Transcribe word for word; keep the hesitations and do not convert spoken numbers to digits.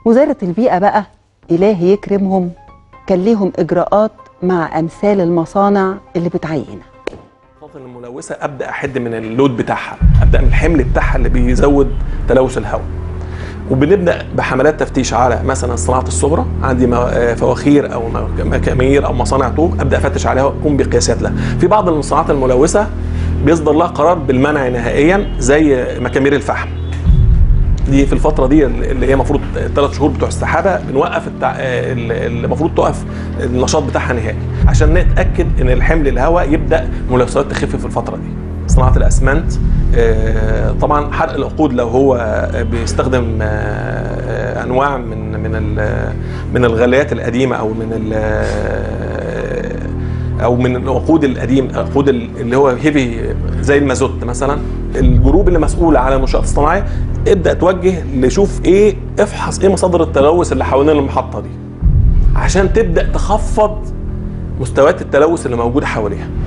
وزارة البيئة بقى إلهي يكرمهم كان ليهم إجراءات مع أمثال المصانع اللي بتعينها. الملوثة أبدأ أحد من اللود بتاعها، أبدأ من الحمل بتاعها اللي بيزود تلوث الهواء. وبنبدأ بحملات تفتيش على مثلا الصناعات الصغرى، عندي فواخير أو مكامير أو مصانع طوب، أبدأ أفتش عليها وأقوم بقياسات لها. في بعض الصناعات الملوثة بيصدر لها قرار بالمنع نهائيا زي مكامير الفحم. دي في الفترة دي اللي هي المفروض الثلاث شهور بتوع السحابة بنوقف التع... المفروض توقف النشاط بتاعها نهائي عشان نتأكد ان الحمل الهواء يبدأ الملوثات تخف في الفترة دي. صناعة الأسمنت طبعا حرق الوقود لو هو بيستخدم أنواع من من من الغليات القديمة أو من او من الوقود القديم، الوقود اللي هو هيفي زي المازوت مثلا. الجروب اللي مسؤوله على المنشآت الصناعيه ابدا توجه لشوف ايه، افحص ايه مصادر التلوث اللي حوالين المحطه دي عشان تبدا تخفض مستويات التلوث اللي موجوده حواليها.